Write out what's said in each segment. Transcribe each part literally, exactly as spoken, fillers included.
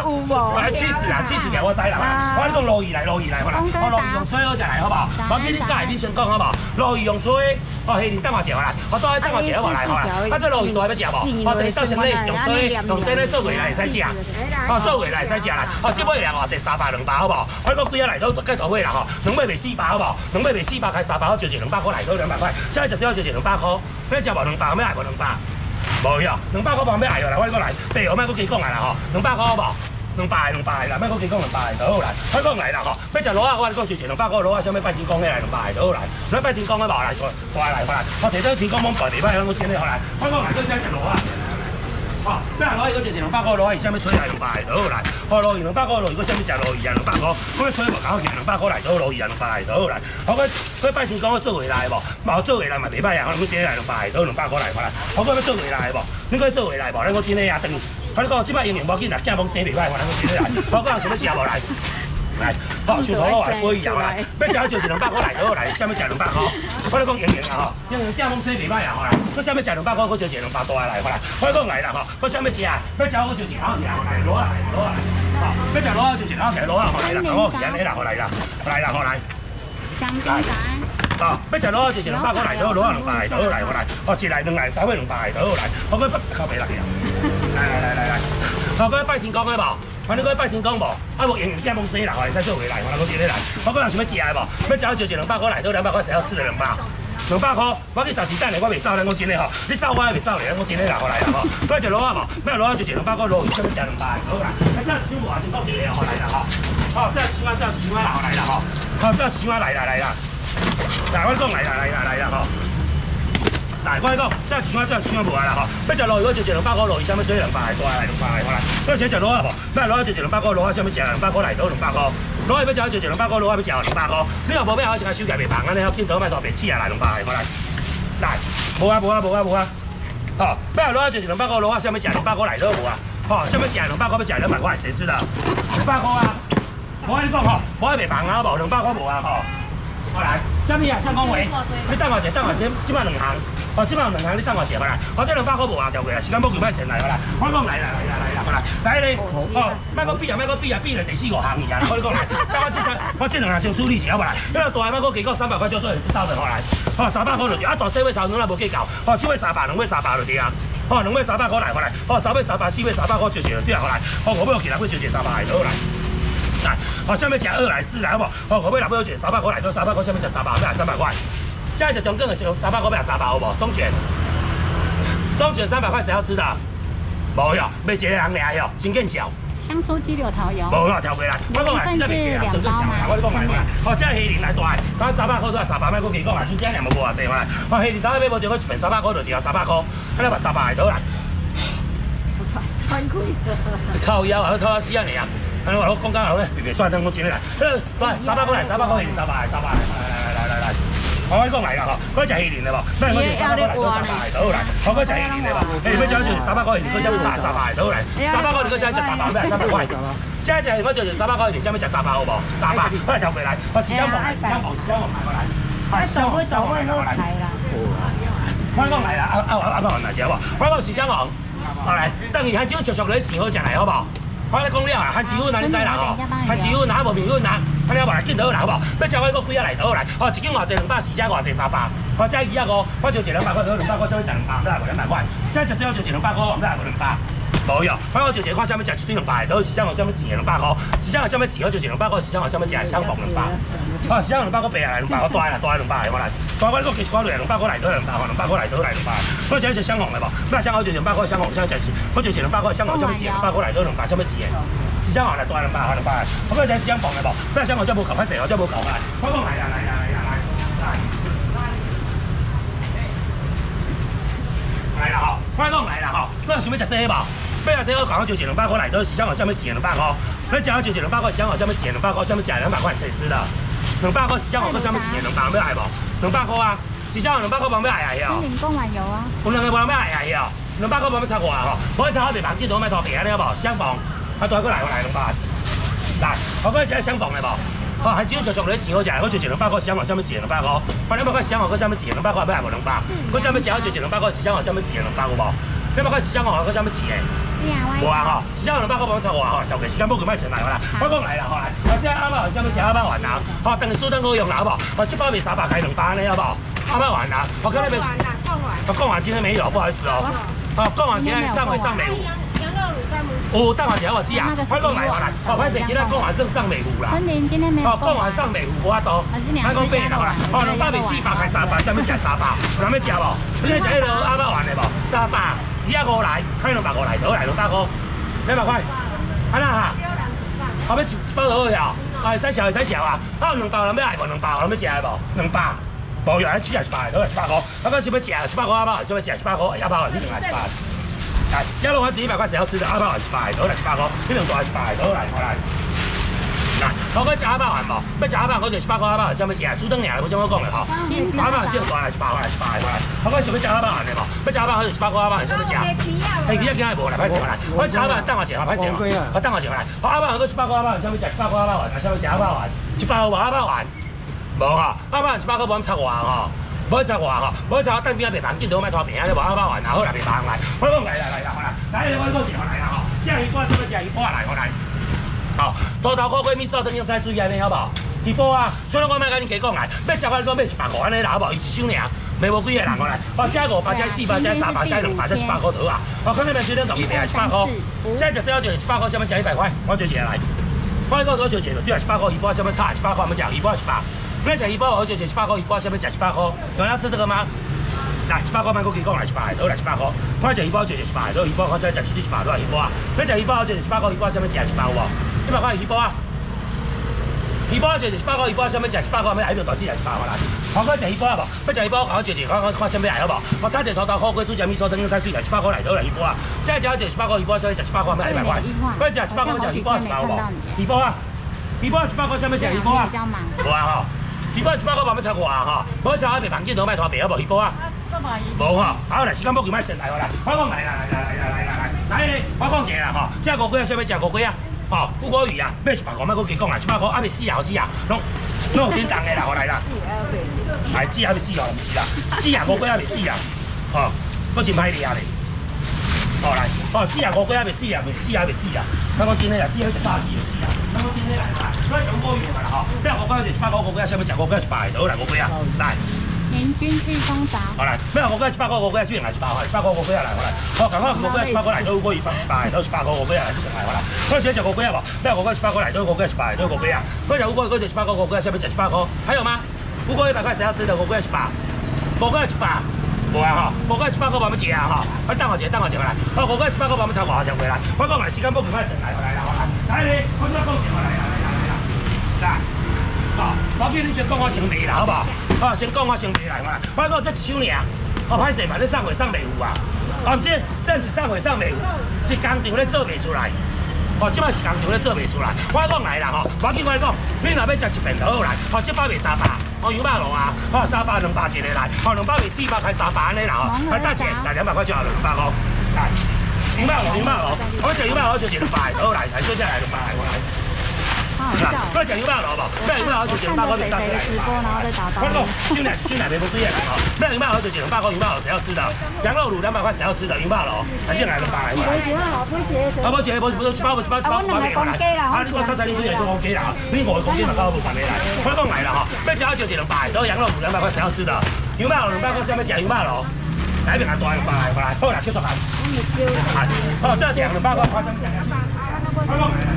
有无？ 来七十啦，七十条我知啦。我你讲鲈鱼来，鲈鱼来，好啦。哦，鲈鱼用吹好食来，好不好？我给你教你先讲好不好？鲈鱼用吹，哦，黑鳞等我食来，我倒来等我食好来，好啦。啊，这鲈鱼大要食无？哦，第到先咧用吹，用这咧做月来会使食。哦，做月来会使食啦。哦，这尾两偌济三百两百好不好？我讲几啊来都计大尾啦吼，两尾卖四百好不好？两尾卖四百开三百，我就一两百块来都两百块。现在就只要就一两百块，你食无两百，要爱无两百？无哟，两百块无要爱哟啦，我讲来，白号莫搁加讲来啦吼，两百块好无？两百两百啦，莫搁加讲两百就好啦。我讲来啦吼，要食螺啊，我来讲就一两百块螺啊，啥物拜天公的来两百就好啦。你拜天公的无来，过来来过来，我摕到天公网摆袂歹，我真诶好来。我讲来，搁只食螺啊。哦，咩螺鱼嗰就一两百块螺啊，而且要吹来两百就好来。哦，螺鱼两百块，螺鱼嗰啥物食螺鱼啊两百块，我要吹无搞起两百块来就好，螺鱼啊两百就好来。我讲佢拜天公我做回来无？冇做回来嘛袂歹啊，可能我一日来两百就好两百块来过来。我讲要做回来无？你可以做回来无？咱我真诶啊等。我你讲即摆营养无紧啦，囝懵生袂歹，我咱我真诶来。我讲想要食无来。来，好，小头螺来，鲑鱼来，要食就是两百块来就好来，啥物食两百块？我咧讲营养啊吼，营养囝懵生袂歹啊吼来，我啥物食两百块，我就一两百多来好来。我讲来啦吼，我啥物食啊？要食我就一好食来，螺啊螺啊，好，要食螺啊就一好食螺啊，好来啦，好盐的啦，好来啦，来啦，好来。 香槟干。 哦，要食螺啊就一两百块来就好，螺啊两百来就好来，好来。哦，一来两来三尾两百来就好来。我讲靠北来去啊！来来来来来，我讲拜天公的无？我你讲拜天公无？啊无营养囝懵生啦，吼，会使做回来，我来讲真诶来。我讲人想要食的无？要食就一两百块来，到两百块谁要吃的两百？两百块，我去十时等咧，我袂走，咱讲真诶吼，你走我也袂走咧，咱讲真诶啦，好来啦吼。要食螺啊无？要螺啊就一两百块，螺鱼啥物食两百，好来。啊，这小无啊，先讲一个吼，来啦吼。好，这小啊，这小啊啦，好来啦吼。好，这小啊来啦来啦。来，我讲来啦来啦来啦吼。来，我讲，这小啊这小啊无啊啦吼。要食螺鱼，我就一两百块，螺鱼啥物水两百，大来两百，好来。要想食螺啊无？要螺啊就一两百块，螺啊啥物食两百块来到两百块。螺要食就一两百块，螺啊要食两百块。你若无要，我先来收起来袂放，安尼好镜头卖大白起啊来两百个，过来。来，无啊无啊无啊无啊。好，要螺啊就一两百块，螺啊啥物食两百块来到无啊？好，啥物食两百块要食两百块，谁知道？两百块啊！我跟你讲吼，我还袂放啊，无两百块无啊吼。好来，啥物啊？相公话，你等我一下，等我一下，即摆两行。哦，即摆有两行，你等我一下，好来。我这两百块无啊，条过来，时间要几摆钱来，好来。我讲来啦来啦来啦，好来。来咧，哦，莫搁比啊，莫搁比啊，比了第四五行去啊。我跟你讲来，等我这三，我这两行先处理一下，好不来。那大的莫搁加到三百块，叫做会知道的，好来。哦，三百块就对，啊大细尾超软啊无计较。哦，这尾三百，两尾三百就对啊。哦，两尾三百块来，好来。哦，三尾三百，四尾三百块就就对啊，好来。哦，五尾其他尾就就三百来，好来。来，哦，下面食二来四来，好不？哦，五尾六尾就三百块来，到三百块下面食三百，再来三百块。现在就中正的就三百块，要三百好不？中卷，中卷三百块，谁要吃的？无哟，卖一个人俩哟，真见笑。 香酥鸡柳桃油。 无啦，跳过来，我讲来，真正袂食啊，整个小啦，我你讲来过来。哦，这黑鳞来大，当三百块都要三百，莫搁加讲啦，真正两无无偌济过来。哦，黑鳞当然买无着，我一片三百块就对啊，三百块，安尼嘛三百个倒来。 穿开。 靠腰啊，靠死啊你啊！安尼话我讲讲好咧，别别算，等我钱来。来，三百块来，三百块黑鳞，三百，三百，来来来来来。我跟你讲来啦吼，我食黑鳞的无，那我就三百块来到三百个倒来。我讲食黑鳞的无，你要食就是三百块，你搁啥物三三百个倒来。三百块你搁啥食三百，要三百块。现在食我就是三百块，你啥物食三百好无？三百，我来调过来，我时间房，时间房，时间房买过来。哎，走位走位好来啦。我讲来啦，啊啊啊啊！来者无？我讲时间房，好来，等伊汉椒熟熟来钱好食来好无？我咧讲了啊，番薯粉哪你知啦吼？番薯粉哪无面粉哪？安尼话来见到啦好无？要食我个几啊来倒来？哦，一斤偌济两百，四只偌济三百。我这二啊五，我就一两百块，到两百块，啥物食两百，再来无两百块。现在食最好就一两百块，我唔再来无两百。无哟，我讲就一个看啥物食一堆两百，倒时常有啥物钱两百块，时常有啥物钱就一两百块，时常有啥物食相逢两百。哦，时常两百块白来两百，我大啦大两百，我来。我我你讲其我两百块来倒两百，两百块来倒来两百。我只是相逢的无，那相逢就两百块相逢，相食是，我就一两百块相逢啥物钱，两百块来倒两百，啥物钱？时常行来大两百，两百。我讲只是相逢的无，那相逢则无够快势，我则无够来。我讲来啦来啦来啦来来。来啦吼，我讲来啦吼，我想要食这个无？要食这个，讲就一两百块来到，时常有啥物钱两百块？你食就一两百块，时常有啥物钱两百块？啥物食两百块谁吃的？两百块时常有个啥物钱两百要爱无？两百块啊，时常有两百块帮要爱啊哟。 你讲完有啊？ 有两个帮要爱啊哟，两百块帮要插我啊吼，我插我袂绑，见到卖拖皮安尼好无？相逢，啊大过来我来两百，来，我讲食相逢的无？哦，还只有熟熟来钱好食，我就一两百块，时常有啥物钱两百块？反正两百块时常有个啥物钱两百块要爱无两百？我啥物食就一两百块，时常有啥物钱两百有无？两百块时常有个啥物钱的？ 无啊吼，是只两百块帮我炒我吼，就个时间不几摆钱来好啦。我讲来啦吼来，或者阿爸有啥物食阿爸丸啊？吼，等下煮灯好用啦好不好？吼，这包卖三百开两百呢好不好？阿爸丸啊，我看那边。我讲完今天没有，不好意思哦。好，讲完今天上回上美湖。 哦，蛋黄姐我知啊，快讲来好来，好，歹势今仔讲完剩上美湖啦。 春玲今天没有。 哦，讲完上美湖无法度，歹讲变啦好来，哦，两百卖四百开三百，啥物食三百？有人要食无？你要食迄个阿爸丸的无？三百，二百五来，开两百五来，倒来两百块，两百块，安那哈？后尾一包就好呀，啊，会使笑会使笑啊，啊，两包人要爱无？两包人要食的无？两百，无用，只只一百，倒来一百块，啊，个想要食一百块阿爸，想要食一百块，阿爸丸你两来一百。 来，一路丸子一百块，谁要吃的？阿爸丸一百，倒来一百块，你两大一百，倒来过来。来，我讲食阿爸丸无？要食阿爸，我就一百块阿爸丸，啥物事啊？煮汤尔，无啥好讲的吼。阿爸丸这样大来一百块，来一百块来。我讲想要食阿爸丸的无？要食阿爸丸就一百块阿爸丸，啥物食？黑皮仔今日无来，歹势来。我食阿爸丸等我一下，歹势哦。我等我一下来。我阿爸丸搁一百块阿爸丸，啥物食？一百块阿爸丸，啥物食阿爸丸？一百块无阿爸丸？无吼，阿爸丸一百块无咁插我吼。 无去插我吼，无去插我等边仔卖房，见到卖拖平啊，你无阿爸丸啊，好来卖房来，我讲来来来啦，好啦，来我讲一下来啦吼，食鱼煲想要食鱼煲来，好来，好，土豆苦瓜米线等样菜水安尼好无？鱼煲啊，所以我莫甲恁加讲来，要食我讲买一百块安尼啦，好无？伊一箱尔，卖无几个人好来，哦，食五百，食四百，食三百，食两百，食一百块头啊，哦，可能卖少点同伊卖一百块，现在就最好就一百块，想要食一百块，我就一个来，我讲我就一个，对啊，一百块鱼煲想要炒一百块，要食鱼煲一百。 要食鱼煲，我就食一百块鱼煲，想要食一百块，有人要吃这个吗？来，一百块，慢过去讲来一百，倒来一百块。我食鱼煲就食一百，倒鱼煲我想食一百，倒来鱼煲啊。要食鱼煲，我就食一百块鱼煲，想要食一百有无？一百块鱼煲啊。鱼煲就食一百块鱼煲，想要食一百块，要爱要大只来一百块啦。我讲食鱼煲啊无？要食鱼煲，我就食看看看啥物来好无？我炒一土豆苦瓜煮只米线等菜水来一百块来，倒来鱼煲啊。现在只要食一百块鱼煲，想要食一百块，要一百块。我食一百块，我食鱼煲一百有无？鱼煲啊，鱼煲一百块，想要食鱼煲啊？无啊吼。 鱼煲一百块，慢慢炒我啊吼，无炒卖房间头卖拖平好无？鱼煲啊，无吼，好来，时间不够卖先来好来，我讲来啦来啦来啦来啦来，来咧，我讲一个啦吼，这五龟啊，想要食五龟啊，吼，乌龟鱼啊，买一百块，莫搁加讲啦，一百块还未死啊，好子啊，拢拢有叮当的啦，好来啦，哎，子还未死哦，唔是啦，子啊五龟还未死啊，吼，搁真歹掠咧，好来，哦，子啊五龟还未死啊，未死还未死啊，我讲真诶啦，子还一百二就死啊，我讲真诶来啦。 我上五月啦吼，你五龟就一百块，五龟啊，想要食五龟一百，倒来五龟啊，来。 年均御风早。 好来，咩五龟一百块，五龟居然来一百块，一百块五龟啊来，好来。好，赶快五龟一百块来，倒五龟一百一百，倒一百块五龟啊来，就来好来。我想食五龟啊无？咩五龟一百块来，倒五龟一百，倒五龟啊。我食五龟，我就一百块，五龟想要食一百块，还有吗？五龟一百块谁要吃的？五龟一百，五龟一百。 无啊吼，五块一百块慢慢食啊吼，我等我一下，等我一下来。好，五块一百块慢慢炒五毫钱回来。我讲来时间不赶快先来，来啦，来，来咧，我再讲一下来啦，来啦，来啦，来。好，我叫你先讲我先卖啦，好不好？好，先讲我先卖来，我来。我讲这一箱尔，哦，歹势嘛，你上回上美湖啊，啊，唔是，这是上回上美湖，是工厂咧做袂出来。 哦，即摆是工厂咧做袂出来，我讲来啦吼，我紧我讲，你若要食一片就好来，哦，即摆卖三百，哦羊肉炉啊，哦三百两百一个来，哦两百卖四百开三百安尼啦吼，来大姐来两百块就好了，两百块，来羊肉炉羊肉炉，我食羊肉炉就食两百，好来，来小姐来两百来我来。 我讲羊肉炉无，咩羊肉炉就两百块就三个来。我讲，先来先来，没不对啊，吼，咩羊肉炉就两百块，羊肉炉谁要吃的？羊肉炉两百块谁要吃的？羊肉炉，来进来两百来。啊，无钱，无不一包，一包一包一包卖过来。啊，你讲七彩你对来讲公鸡啦，你五个公鸡嘛搞不办的来。我讲来啦吼，要吃就两百，然后羊肉炉两百块谁要吃的？羊肉炉两百块谁要吃羊肉炉？来边个大两百来过来，好啦，叫做来。好，这样两百块，花生。 你咧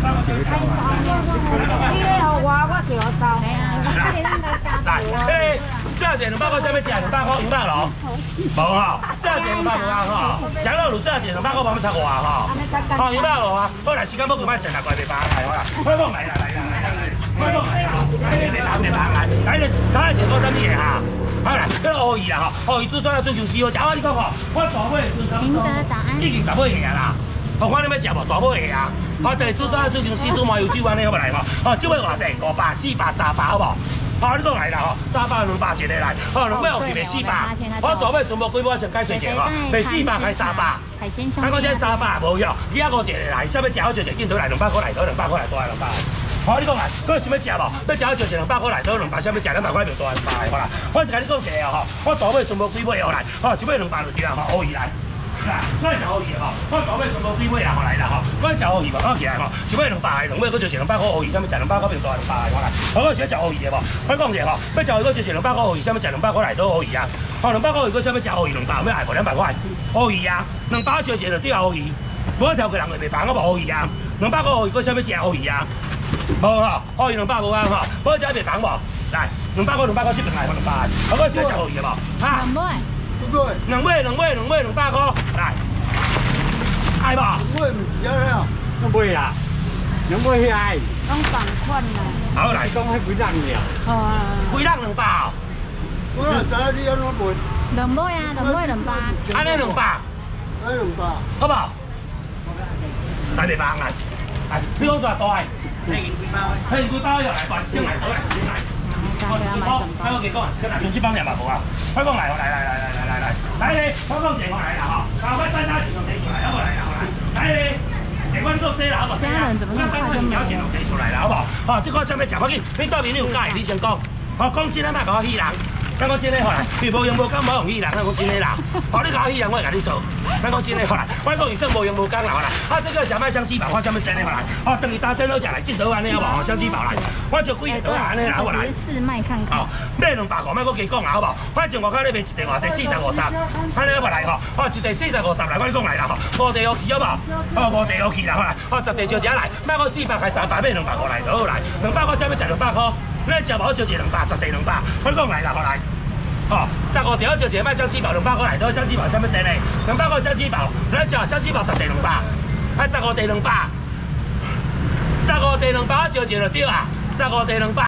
好我，我就有收。来，嘿，这样子两百块，啥物食？两百块羊肉炉，无吼。这样子两百块吼，羊肉炉这样子两百块，慢慢炒我吼。好羊肉炉啊，好来，时间不够卖钱啦，怪袂白来好啦。快讲来啦，来啦，来啦，来。快讲来啦，来来来，别白来，来来，刚才讲啥物嘢哈？好来，迄个乌鱼啦吼，乌鱼煮出来做就是好食啊！你讲吼，我大尾做啥？ 明德早安。 已经十尾个啦。 好，看你要食无？大尾个啊！好，就是煮啥煮姜丝、煮麻油酒安尼好不来吼？好，这尾偌济？五百、四百、三百好无？好，你讲来啦吼，三百、两百一个来。好，两百有去卖四百。我大尾全部几尾先解释者吼，卖四百开三百。咱讲这三百无用，二百五一个来，想要食好就一镜头来，两百块来，倒两百块来，倒来两百。好，你讲来，搁想要食无？要食好就一两百块来，倒两百，想要食两百块就倒两百好啦。我是甲你讲一个吼，我大尾全部几尾后来，好，一尾两百就对啦，吼，可以来。 来，我食好鱼吼，我搞尾全部几尾啦，好来啦吼，我食好鱼无，我起来吼，一尾两百个，两尾佫就是两百块好鱼，啥物食两百块变大两百个，我来，我我是食好鱼的无，我讲者吼，要食鱼佫就是两百块好鱼，啥物食两百块内倒好鱼啊，吼两百块好鱼佫啥物食好鱼两百，要爱无两百块好鱼啊，两百招一就钓好鱼，无条个人会袂帮我无好鱼啊，两百块好鱼佫啥物食好鱼啊，无吼，好鱼两百无啊吼，我食袂帮无，来，两百块两百块这边来，两百，我我是食好鱼的无，哈。 两尾， 两尾两尾两尾两百块，来，爱无？ 尾唔是啊， 两尾啦，两尾遐爱， 拢同款啦。 好来， 讲迄几人尔， 哦啊， 几人两百哦？ 我哪知你安怎卖？ 两尾啊，两尾两百。 安尼两百， 安两百。 好不好？来袂帮来，来，你讲啥大个？嘿，嘿，几包要来，大先来，倒来先来。我先讲，我我讲，先来，全七帮人嘛无啊？我讲来，来来来来来来来，来咧，我讲一个来啦吼，赶快单单钱就提出来，好无来啦，好来，来咧。台湾做生啦，好无？ 家人怎么那么快就没了？ 钱就提出来啦，好无？好，这个啥物食法紧？你到面你有介意？你先讲。好，讲真诶，莫甲我戏人。咱讲真诶，好来，伊无用无讲，无用戏人，咱讲真诶啦。好，你甲我戏人，我会甲你做。咱讲真诶，好来，我讲伊说无用无讲啦，好来。啊，这个小麦香鸡堡，我啥物生诶，好来。好，等伊打针好食来，一刀安尼好无？香鸡堡来，我就几个刀安尼啦，好无来。 试卖看看。 好，买两百块，莫搁加讲啦，好无？反正外口咧卖一地偌济，四十五十，安尼好无来吼？好，一地四十五十来，我你讲来啦吼。五地有去好无？好，五地有去啦，好来。好，十地就食来，莫搁四百开三百，买两百块来就好来。两百块才要食两百块，咱食无就一两百，十地两百，我讲来啦，好来。哦，十五条就一个卖香鸡堡两百块来，倒香鸡堡啥物钱呢？两百块香鸡堡，咱食香鸡堡十地两百，啊十五地两百，十五地两百就一就对啊，十五地两百。